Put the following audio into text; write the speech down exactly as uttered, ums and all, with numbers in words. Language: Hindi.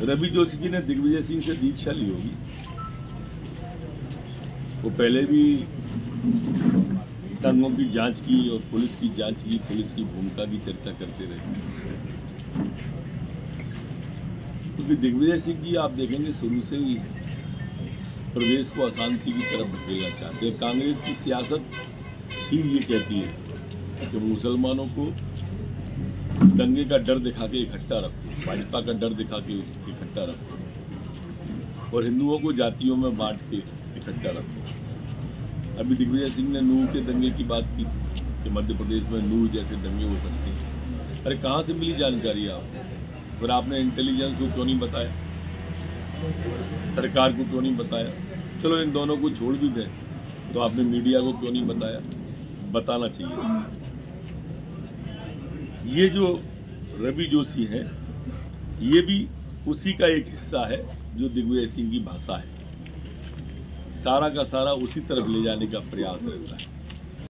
रवि जोशी जी ने दिग्विजय सिंह से दीक्षा ली होगी। वो पहले भी दंगों की जांच की और पुलिस की जांच की, पुलिस की भूमिका की चर्चा करते रहे। क्योंकि दिग्विजय सिंह जी आप देखेंगे शुरू से ही प्रदेश को अशांति की तरफ धकेलना चाहते हैं। कांग्रेस की सियासत ही ये कहती है कि मुसलमानों को दंगे का डर दिखा के इकट्ठा रखो, भाजपा का डर दिखा के इकट्ठा रखो और हिंदुओं को जातियों में बांट के इकट्ठा रखो। अभी दिग्विजय सिंह ने नूह के दंगे की बात की थी कि मध्य प्रदेश में नूह जैसे दंगे हो सकते हैं। अरे कहाँ से मिली जानकारी आपको? फिर आपने इंटेलिजेंस को क्यों नहीं बताया, सरकार को क्यों नहीं बताया? चलो इन दोनों को छोड़ भी दें तो आपने मीडिया को क्यों नहीं बताया? बताना चाहिए। ये जो रवि जोशी हैं, ये भी उसी का एक हिस्सा है जो दिग्विजय सिंह की भाषा है। सारा का सारा उसी तरफ ले जाने का प्रयास रहता है।